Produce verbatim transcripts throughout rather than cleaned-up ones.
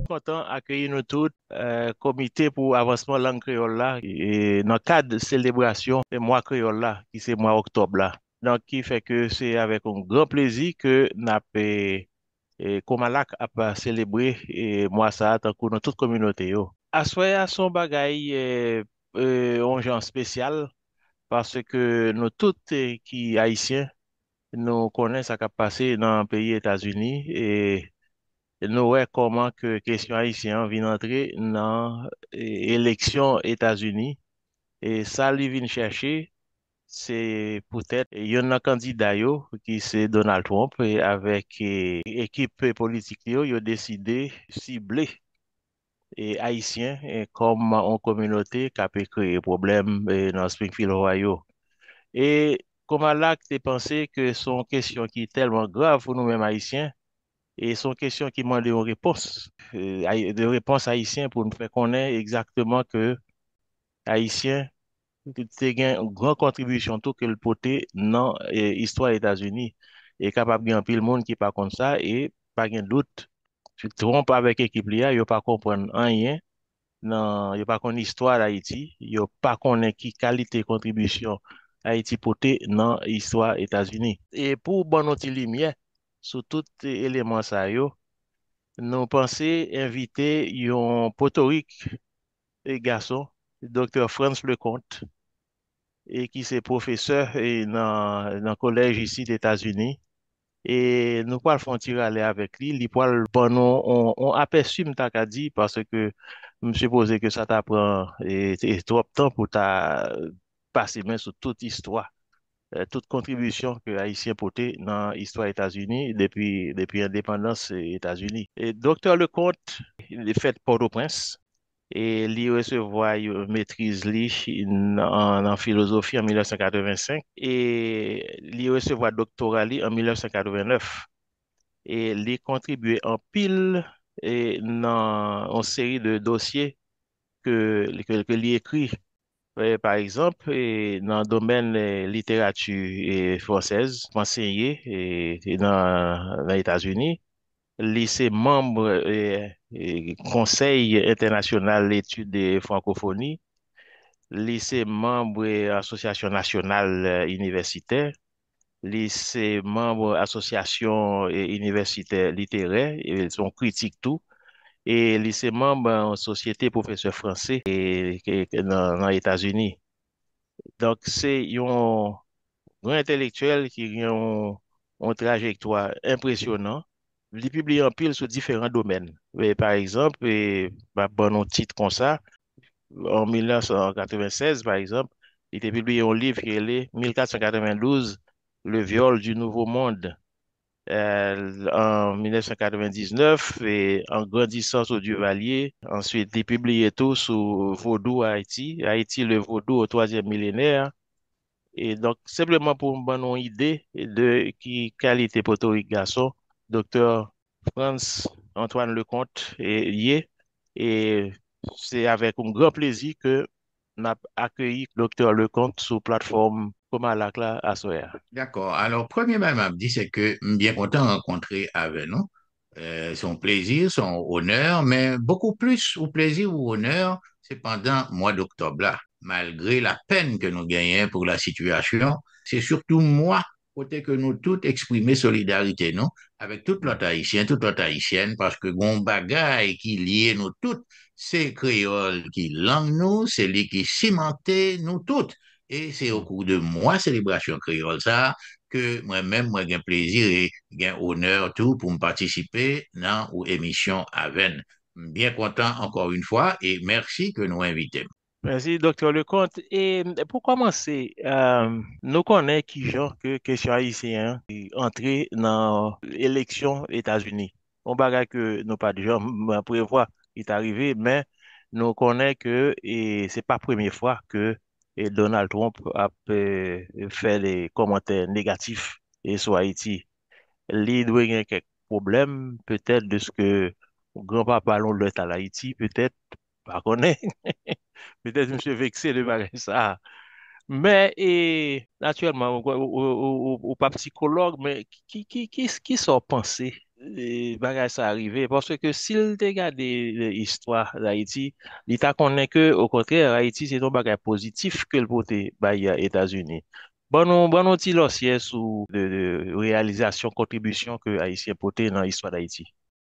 content d'accueillir nous tous, euh, comité pour avancement langue créole là, et dans le cadre de célébration du mois créole là, qui c'est mois octobre là. Donc, qui fait que c'est avec un grand plaisir que n'a et Comalak a pas célébré et moi ça tant que dans toute communauté yo. Assoya son bagay euh, euh, un genre spécial parce que nous tous eh, qui haïtiens nous connaissons ce qui a passé dans le pays États-Unis et nous voyons comment que question haïtienne vient entrer dans l'élection États-Unis et ça lui vient chercher c'est peut-être il y a un candidat yo, qui c'est Donald Trump et avec eh, équipe politique yo, ils ont décidé cibler et haïtiens eh, comme en communauté qui a pu créer problème eh, dans Springfield, Ohio. Et comment là que tu pensé que son question qui est tellement grave pour nous-mêmes haïtiens et son question qui demande une réponse, euh, haï- de réponse haïtien pour nous faire connaître exactement que haïtien c'est une grande contribution tout que le porter dans l'histoire des États-Unis et capable de pile monde qui pas comme ça et pas de doute tu te trompes avec l'équipe là il pas comprendre rien non il pas connaître l'histoire d'Haïti il pas connaître qui qualité contribution Haïti porter dans l'histoire des États-Unis et pour bon notre lumière sur tout élément ça yo nous pensons inviter un potorique et garçon docteur Franz Lecomte et qui c'est professeur et dans dans collège ici des États-Unis et nous pourrons faire un tir aller avec lui il pourra bon nous on, on aperçu m'ta qu'a dit parce que je suppose que ça t'apprend et, et trop de temps pour ta passer main sur toute histoire euh, toute contribution que Haïtien porté dans l'histoire des États-Unis depuis depuis l'indépendance des États-Unis et docteur Lecomte il est fait Port-au-Prince et li recevoir une maîtrise li en, en philosophie en mille neuf cent quatre-vingt-cinq et li recevoir doctorat li en mille neuf cent quatre-vingt-neuf et li contribué en pile et dans une série de dossiers que que, que li écrit. Euh, par exemple, et dans le domaine de littérature et française, enseigné et, et dans, dans les États-Unis, lycée membre et, et Conseil international d'études de francophonie, lycée membre et Association nationale euh, universitaire, lycée membre Association et universitaire littéraire, et son critique tout, et lycée membre en Société professeur français et, et- et dans, dans les États-Unis. Donc, c'est un grand intellectuel qui a une, une trajectoire impressionnante. Il publie en pile sur différents domaines. Et par exemple, et, bah, bon, un titre comme ça, en mille neuf cent quatre-vingt-seize, par exemple, il a publié un livre qui est mille quatre cent quatre-vingt-douze, Le viol du Nouveau Monde. Euh, en mille neuf cent quatre-vingt-dix-neuf, et en grandissant au Duvalier, ensuite, il a publié tout sur Vaudou Haïti, Haïti le Vaudou au troisième millénaire. Et donc, simplement pour me donner une idée de qui qualité portorique garçon, docteur Franz Antoine Lecomte est lié. Et c'est avec un grand plaisir que n'a accueilli docteur Lecomte sur plateforme comme à la classe à Soya. D'accord. Alors, premièrement, m'a dit, c'est que je suis bien content de rencontrer avec nous. Euh, son plaisir, son honneur, mais beaucoup plus au plaisir ou honneur, c'est pendant le mois d'octobre là. Malgré la peine que nous gagnons pour la situation, c'est surtout moi, côté que nous tous exprimer solidarité, non, avec toute l'autre haïtien, toute l'autre haïtienne, parce que gon bagay qui lie nous toutes, c'est créole qui langue nous, c'est lui qui cimenté nous toutes. Et c'est au cours de moi célébration créole ça que moi-même, moi, j'ai plaisir et j'ai honneur tout pour me participer dans l'émission Aven. Bien content encore une fois et merci que nous invitez. Merci, docteur Lecomte. Et pour commencer, euh, nous connaissons qui genre que question haïtien qui entré dans l'élection États-Unis. On bagage que nous pas déjà prévoir qui est arrivé, mais nous connaissons que et c'est pas la première fois que et Donald Trump a euh, fait des commentaires négatifs et sur Haïti. Il doit y avoir quelques problèmes, peut-être de ce que grand-papa l'on le à Haïti, peut-être, pas connaît. Peut-être je me suis vexé de parler ça. Mais, et, naturellement, ou, ou, ou, ou- ou pas psychologue, mais qui, qui, qui, qui sort penser et bagay ça arrivé parce que s'il te gade l'histoire d'Haïti, il t'a connaît que au contraire Haïti c'est un bagay positif que le pote bail États-Unis. Bon non bon non ti lossier sous de, de réalisation contribution que Haïtien pote dans l'histoire d'Haïti.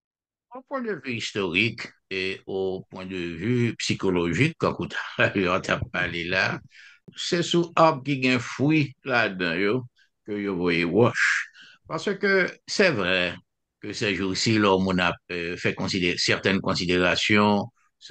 Au point de vue historique et au point de vue psychologique, quand on t'a parlé là, c'est sous arbre qui gagne fruit là-dedans, yo, que yo voyez wash. Parce que c'est vrai que ces jours-ci, l'homme on a euh, fait considérer certaines considérations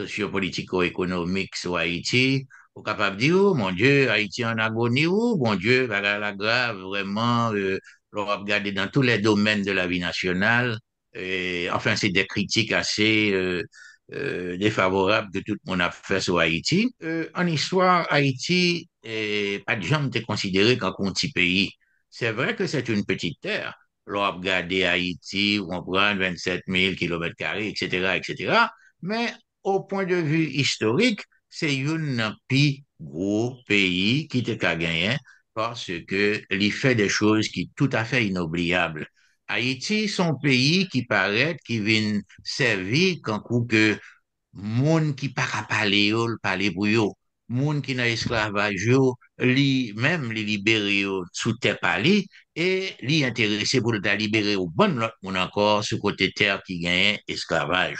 sociopolitico-économiques sur Haïti. Au capable de dire, oh mon Dieu, Haïti en agonie, oh mon Dieu, la, la, la grave, vraiment, euh, l'on va regarder dans tous les domaines de la vie nationale. Et, enfin, c'est des critiques assez euh, euh, défavorables que tout le monde a fait sur Haïti. Euh, en histoire, Haïti, eh, pas de jamais été considéré comme un petit pays. C'est vrai que c'est une petite terre. L'on a regardé Haïti, on prend vingt-sept mille kilomètres carrés, et cetera, et cetera. Mais au point de vue historique, c'est un plus gros pays qui te a gagné parce que il fait des choses qui sont tout à fait inoubliables. Haïti, son pays qui paraît, qui vient servir quand coup que moun qui pas ka parler yo, le parler pour yo. Moun qui dans esclavage yo, li même li libéré yo sous terre pali et li intéressé pour le libérer au bon l'autre moun encore sous côté terre qui gagne esclavage.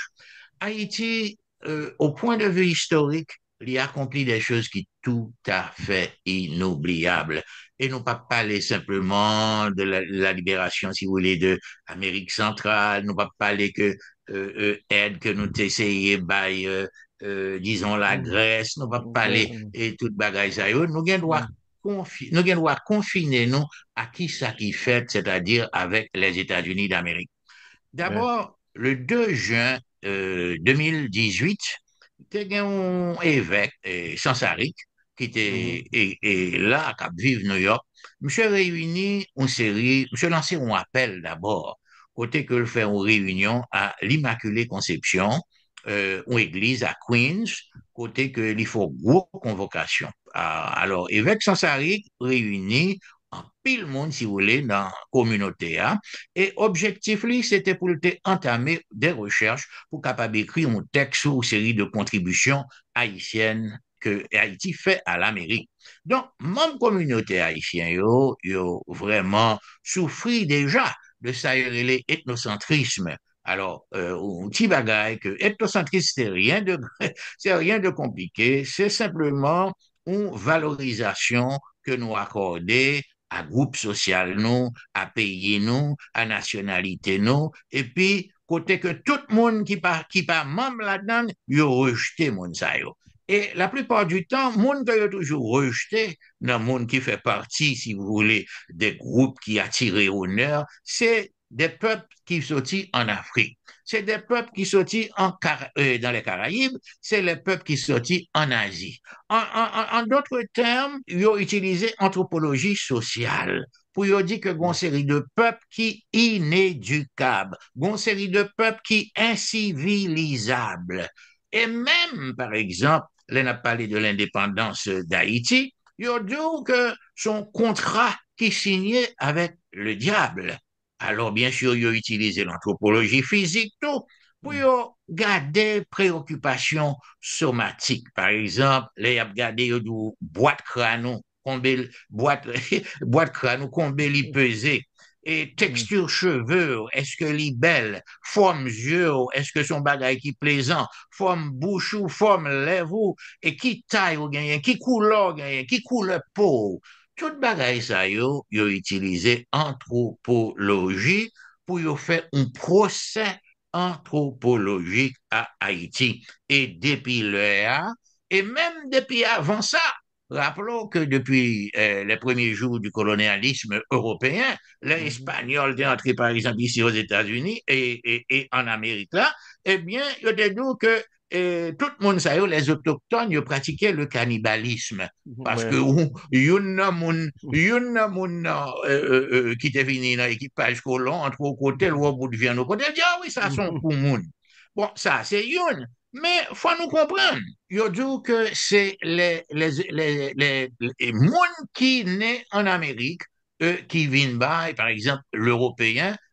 Haïti, euh, au point de vue historique, il a accompli des choses qui tout à fait inoubliables. Et non pas parler simplement de la, la libération, si vous voulez, de l'Amérique centrale, non pas parler que euh, euh, aide que nous essayons, by, euh, euh, disons, la Mm. Grèce, nous pas parler Mm. et toute bagaille ça. Nous avons droit Mm. confi nous avons droit confiner nous à qui ça qui fait, c'est-à-dire avec les États-Unis d'Amérique. Ouais. D'abord, le deux juin euh, deux mille dix-huit, il y a un évêque, eh, Sansaric, qui était Mhm. et, et là, à Cap-Vive, New York. Monsieur réuni une série, monsieur lancé un appel d'abord, côté que le fait une réunion à l'Immaculée Conception, euh, une église à Queens, côté que il faut gros convocation. Ah, alors, évêque Sansaric réuni en pile monde, si vous voulez, dans la communauté, hein. Et objectif, c'était pour entamer des recherches pour capable écrire un texte ou une série de contributions haïtiennes que Haïti fait à l'Amérique. Donc, mon communauté haïtienne, yo, yo vraiment souffri déjà de ça, l'ethnocentrisme. Alors, euh, un petit bagaille que ethnocentrisme, c'est rien de, c'est rien de compliqué, c'est simplement une valorisation que nous accordons à groupe social nous, à pays nous, à nationalité nous, et puis côté que tout le monde qui pas qui pas membre là-dedans, yo rejeté mon ça yo. Et la plupart du temps, monde que yo toujours rejeté, dans le monde qui fait partie, si vous voulez, des groupes qui attirent honneur, c'est des peuples qui sortis en Afrique. C'est des peuples qui sortis en Car euh, dans les Caraïbes, c'est les peuples qui sortis en Asie. En, en, en d'autres termes, ils ont utilisé anthropologie sociale pour y dire que une série de peuples qui inéducables, une série de peuples qui incivilisables. Et même, par exemple, là, on a parlé de l'indépendance d'Haïti, il a dit que son contrat qui signait avec le diable. Alors, bien sûr, il a utilisé l'anthropologie physique, tout, pour Mm. garder préoccupations somatiques. Par exemple, là, il a gardé une boîte crâne, combien boîte, boîte crâne, combien il pesait. Et Mm. texture cheveux, est-ce que est belle? Forme yeux, est-ce que son bagage qui plaisant? Forme bouche ou forme lèvres, et qui taille ou gagne, qui couleur gagne, qui couleur peau. Tout bagage ça yo, yo utilisé anthropologie pour yo faire un procès anthropologique à Haïti. Et depuis là, et même depuis avant ça, rappelons que depuis euh, les premiers jours du colonialisme européen, les Mhm. Espagnols étaient entrés par exemple ici aux États-Unis et, et, et en Amérique là, eh bien, il y a dit que eh, tout le monde sait, les autochtones, ils pratiquaient le cannibalisme. Parce que Ouais. yon nan moun, yon nan moun nan, euh, euh, qui te vini dans l'équipage colon, entre au côté, le bout de viande au côté, il dit, ah oui, ça sont pour moun. Bon, ça, c'est yon. Mais faut nous comprendre. Yo dit que c'est les, les, les, les, les moun qui naissent en Amérique, euh, qui viennent bas, par exemple, l'Européen,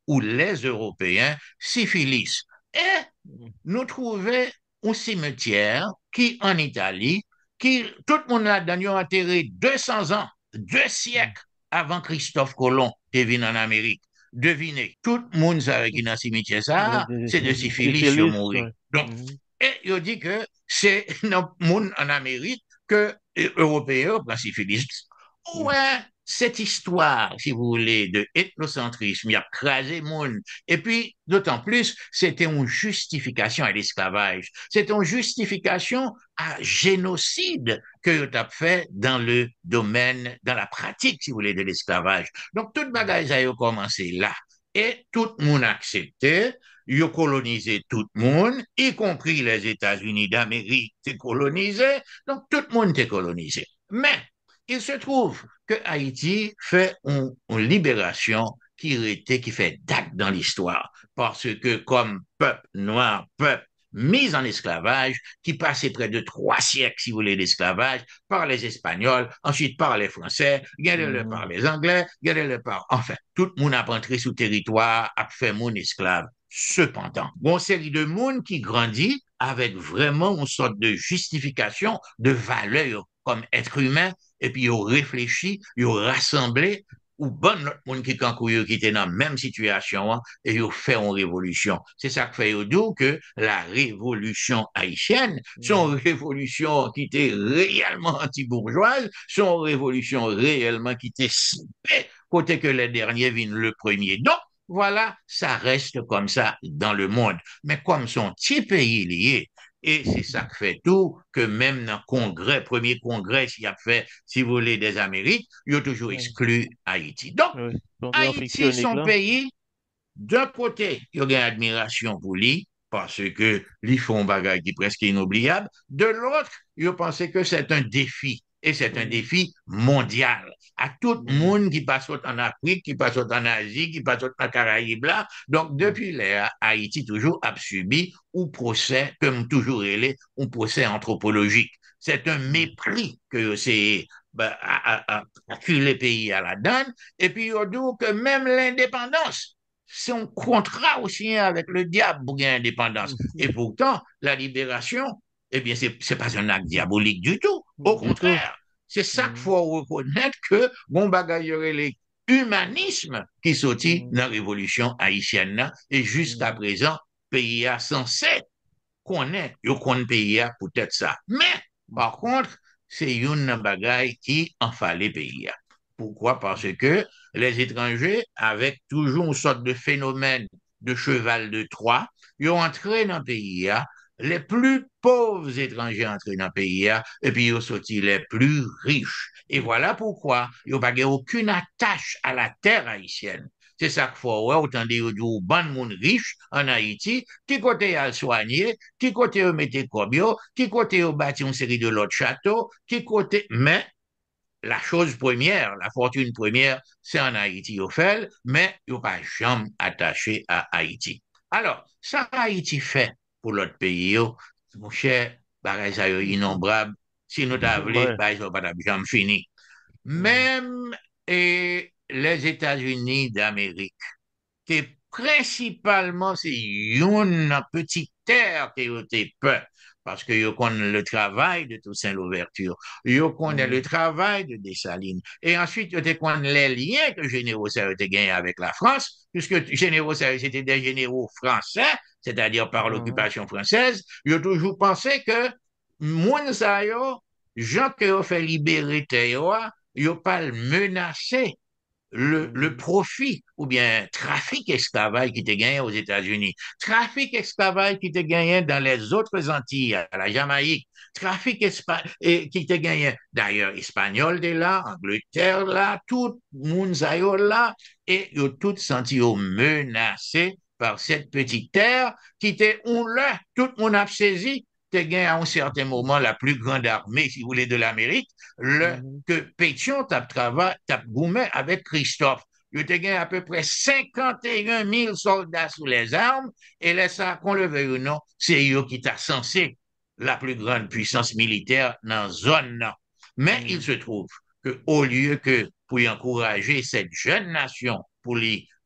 ou les Européens syphilis. Et Mhm. nous trouvons un cimetière qui, en Italie, qui, tout le monde là-dedans, a enterré deux cents ans, deux siècles avant Christophe Colomb qui est venu en Amérique. Devinez, tout le monde savait qui dans le cimetière, De- ça, de- c'est de syphilis qui est Syphilis, mort. ouais. Donc, Mhm. et il dit que c'est dans le monde en Amérique que les Européens prennent syphilis. Mhm. Ouais, cette histoire, si vous voulez, de ethnocentrisme, il a crasé le monde. Et puis, d'autant plus, c'était une justification à l'esclavage. C'était une justification à génocide que tu as fait dans le domaine, dans la pratique, si vous voulez, de l'esclavage. Donc, toute bagage a commencé là. Et tout le monde a accepté. Ils ont colonisé tout le monde, y compris les États-Unis d'Amérique, t'es colonisé. Donc, tout le monde est colonisé. Mais, il se trouve que Haïti fait une, une libération qui, était, qui fait date dans l'histoire. Parce que comme peuple noir, peuple mis en esclavage, qui passait près de trois siècles, si vous voulez, d'esclavage, par les Espagnols, ensuite par les Français, gardez-le par Mhm. les Anglais, gardez-le par... Enfin, tout le monde a entré sous territoire, a fait mon esclave. Cependant, bon série de monde qui grandit avec vraiment une sorte de justification de valeur comme être humain, et puis ils ont réfléchi, ils ont rassemblé, ou bon l'autre monde qui cancouille, qui était dans la même situation, hein, et ils ont fait une révolution. C'est ça que fait Yodo que la révolution haïtienne, son Mhm. révolution qui était réellement anti-bourgeoise, son révolution réellement qui était côté que les derniers viennent le premier. Donc, voilà, ça reste comme ça dans le monde. Mais comme son petit pays lié, et c'est ça qui fait tout, que même dans le congrès, premier congrès, s'il a fait, si vous voulez, des Amériques, il a toujours Ouais. exclu Haïti. Donc, Ouais. Congrès Haïti, fictionniste son là. pays, d'un côté, il y a une admiration pour lui, parce que lui font un bagage qui est presque inoubliable. De l'autre, il pensé que c'est un défi. Et c'est un Mhm. défi mondial. À tout le Mhm. monde qui passe en Afrique, qui passe en Asie, qui passe en Caraïbes là. Donc, Mhm. depuis là, Haïti toujours a subi un procès, comme toujours il est, un procès anthropologique. C'est un mépris que c'est ben, à, à, à, les pays à la donne. Et puis, il dit que même l'indépendance, c'est un contrat aussi avec le diable pour gagner l'indépendance. Et Mhm. pourtant, la libération, eh bien, c'est, c'est pas un acte diabolique du tout. Au Du tout. contraire, c'est ça qu'il Mhm. faut reconnaître que bon bagaille les humanisme qui sortit Mhm. dans la révolution haïtienne et jusqu'à Mhm. présent, pays a censé connaître, yo connaît pays a peut-être ça. Mais, par contre, c'est une bagaille qui en fallait pays. Pourquoi? Parce que les étrangers, avec toujours une sorte de phénomène de cheval de Troie, ils ont entré dans le pays, les plus pauvres étrangers entrés dans le pays, et puis ils ont sorti les plus riches. Et voilà pourquoi ils n'ont pas aucune attache à la terre haïtienne. C'est ça qu'il faut voir, autant dire du bon monde riche en Haïti, qui côté à le soigner, qui côté au mettre cobio, qui côté au bâtir une série de l'autre châteaux, qui côté, mais la chose première, la fortune première, c'est en Haïti au fait, mais il n'y a pas jamais attaché à Haïti. Alors, ça Haïti fait pour l'autre pays, mon cher, bagay ça Mhm. innombrable. Si nous t'avons, Ouais. bah, ils n'ont pas jamais fini. Mhm. Même et les États-Unis d'Amérique, c'est principalement c'est une petite terre qui a été peur parce que yo connaît le travail de Toussaint Louverture, yo connaît le Mhm. travail de Dessalines, et ensuite yo connaît les liens que Généraux Serre a gagné avec la France, puisque Généraux Serre c'était des généraux français, c'est-à-dire par Mhm. l'occupation française, yo toujours pensé que moun sa yo, gens qui ont fait libérer terre, yo pas menacé le, le Mhm. profit ou bien trafic esclavage qui était gagné aux États-Unis, trafic esclavage qui était gagné dans les autres Antilles, à la Jamaïque, trafic et, qui était gagné d'ailleurs espagnol de là, Angleterre là, tout le monde là, et ils ont tous senti menacés par cette petite terre qui était on là, tout le monde a saisi, tu gagné à un certain moment la plus grande armée, si vous voulez, de l'Amérique, le Mhm. que Pétion tape travail, tape gourmet avec Christophe. Il a gagné à peu près cinquante et un mille soldats sous les armes, et là, ça, qu'on le veuille ou non, c'est eux qui t'a censé la plus grande puissance militaire dans la zone. Là. Mais il Mhm. se trouve que, au lieu que pour y encourager cette jeune nation, pour lui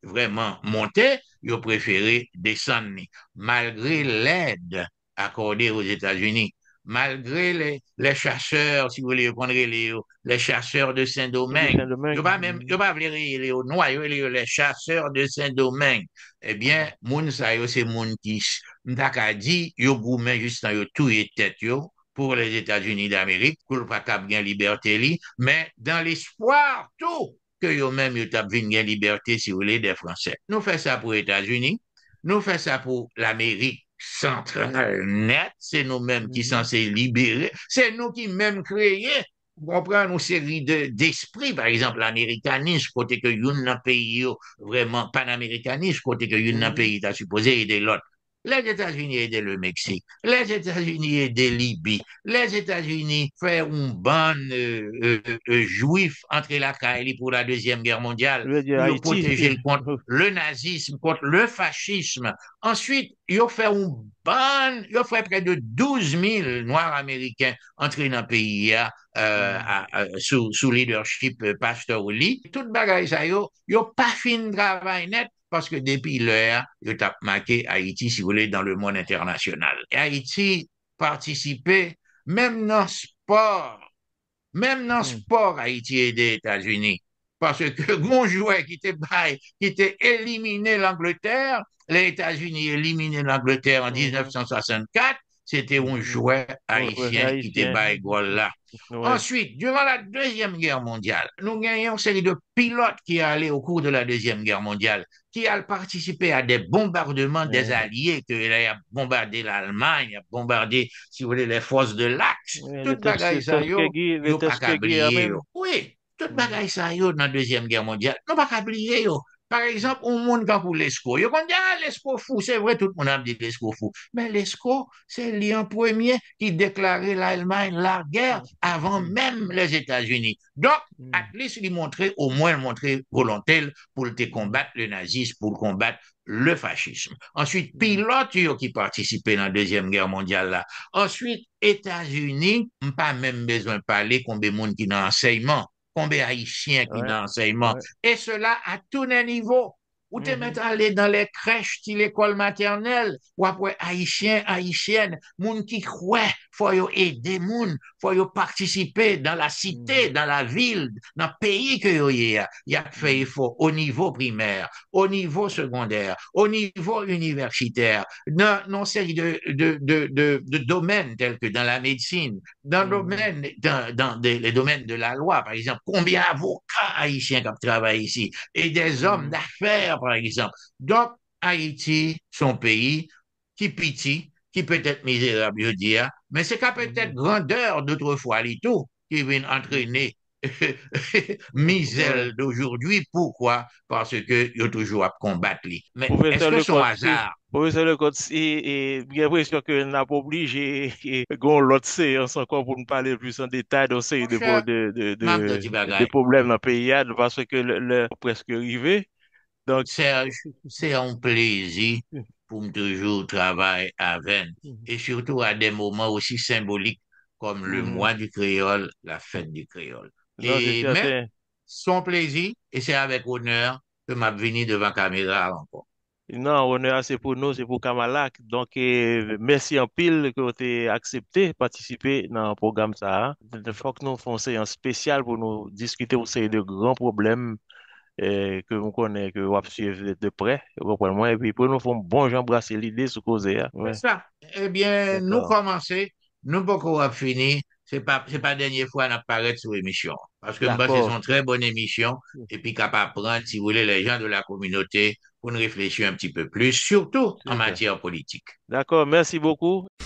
vraiment monter, ils ont préféré descendre. Malgré l'aide accordée aux États-Unis, malgré les, les chasseurs, si vous voulez prendre les, les chasseurs de Et de Saint-Domingue, ils Saint-Domingue. ne pas même, ils pas les, les noirs, les, les chasseurs de Saint-Domingue. Eh bien, moun sa yo, c'est moun qui, m'taka dit, yo goumen juste yo tout et tête yo, pour les États-Unis d'Amérique, pour le pas cap gain liberté li, mais dans l'espoir tout que yo même yo tap vin gain liberté si vous voulez des Français. Nous fait ça pour les États-Unis, nous fait ça pour l'Amérique centrale net, c'est nous-mêmes qui Mhm. censés libérer, c'est nous qui même créer on prend une série de, d'esprits, par exemple, l'américanisme, côté que yon pays yo, vraiment panaméricanisme, côté que yon Mhm. pays t'a supposé aider l'autre. Les États-Unis aidaient le Mexique, les États-Unis aidaient Libye, les États-Unis faire une bande euh, euh, euh, juif entre la Kaili pour la Deuxième Guerre mondiale, Je veux dire pour y Haïti. protéger le contre le nazisme, contre le fascisme. Ensuite, ils ont fait une bande, ils ont fait près de douze mille Noirs américains entrer dans le pays euh, Mhm. à, à, sous, sous leadership euh, Pasteur Oli. Tout bagaille ça, yo, yo pas fin de travail net parce que depuis l'heure, yo t'a marqué Haïti, si vous voulez, dans le monde international. Et Haïti participait même dans le sport, même dans le Mhm. sport, Haïti et des États-Unis. Parce que mon joueur qui était, qui était éliminé l'Angleterre, les États-Unis éliminé l'Angleterre en Mhm. dix-neuf cent soixante-quatre, c'était un Mhm. joueur Ouais, ouais, haïtien qui était haïtien. bas là. Ouais. Ensuite, durant la Deuxième Guerre mondiale, nous gagnons une série de pilotes qui allaient au cours de la Deuxième Guerre mondiale, qui allaient participer à des bombardements des Ouais. Alliés, qui a bombardé l'Allemagne, a bombardé, si vous voulez, les forces de l'Axe. Ouais, le Toute bagaille ça, yo, Tuskegee, le yo pas Tuskegee qu'ablier, même. yo. Oui, toute Mhm. bagaille ça, yo, dans la Deuxième Guerre mondiale, non pas qu'ablier, yo. Par exemple, un monde quand pour l'Esco, yo qu'on dit, ah, l'Esco fou, c'est vrai, tout le monde a dit l'Esco fou. Mais l'Esco, c'est lui en premier qui déclarait l'Allemagne la guerre avant Mhm. même les États-Unis. Donc, at Mhm. least lui montrer, au moins montrer volontaire pour te Mhm. combattre le nazisme, pour combattre le fascisme. Ensuite, Mhm. pilote yo qui participaient dans la Deuxième Guerre mondiale là. Ensuite, États-Unis, pas même besoin de parler combien de monde qui dans l'enseignement, combien haïtiens qui Ouais. dans l'enseignement, Ouais. et cela à tous les niveaux. Ou te Mhm. mettre aller dans les crèches, dans l'école maternelle, ou après haïtiens, haïtiennes, moun qui croient, faut yo aider moun, faut yo participer dans la cité, Mhm. dans la ville, dans le pays que yo y a. Y a fait Mhm. effort au niveau primaire, au niveau secondaire, au niveau universitaire, dans, dans une série de, de, de, de, de domaines tels que dans la médecine, dans, le Mhm. domaine, dans, dans des, les domaines de la loi, par exemple, combien d'avocats haïtiens qui travaillent ici, et des hommes Mhm. d'affaires, par exemple. Donc, Haïti, son pays, qui petit, qui peut être misérable, je dis, mais c'est qu'à peut-être Mhm. grandeur d'autrefois, les tout, qui vient Mhm. entraîner Ouais. misère d'aujourd'hui. Pourquoi? Parce que il y a toujours à combattre. Mais est-ce Professeur que son Lecote, si, hasard? professeur Lecote, si, et, j'ai l'impression que n'a pas obligé, et, qu'on l'autre séance encore pour nous parler plus en détail de ces Mon de, de, cher, de, Mme de, de Dotibagay, problèmes dans le pays, hein, parce que le, le- presque arrivé. Donc, Serge, c'est un plaisir pour me toujours travailler avec, et surtout à des moments aussi symboliques comme le mhm. mois du créole, la fête du créole. Non, c'est Et, mais, certain. son plaisir, et c'est avec honneur que m'a venu devant la caméra encore. Non, honneur, c'est pour nous, c'est pour Kamalak. Donc, eh, merci en pile que vous avez accepté participer dans le programme ça. Il faut que nous fassions une séance spéciale pour nous discuter aussi de grands problèmes eh, que vous connaissez, que vous suivez de près. Vous comprenez moi? Et puis, pour nous faire un bon Jean brasser l'idée sur causer. Hein. C'est Ouais, ça. Eh bien, nous d'accord. commencer, nous beaucoup à finir. C'est pas, c'est pas la dernière fois qu'on apparaît sur l'émission. Parce que moi, c'est D'accord. une très bonne émission et puis capable de prendre, si vous voulez, les gens de la communauté pour nous réfléchir un petit peu plus, surtout en C'est ça. matière politique. D'accord, merci beaucoup.